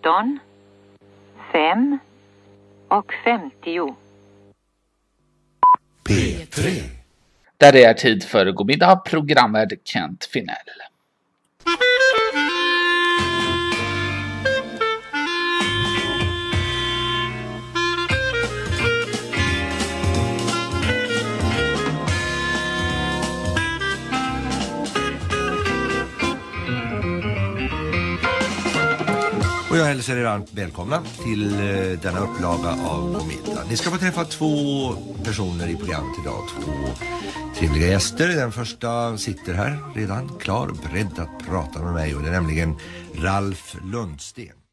19, 5 och 50. P3. Där det är tid för God middag, programvärd Kent Finell. Och jag hälsar er varmt välkomna till denna upplaga av God middag. Ni ska få träffa två personer i programmet idag. Två trevliga gäster. Den första sitter här redan klar och beredd att prata med mig. Och det är nämligen Ralf Lundsten.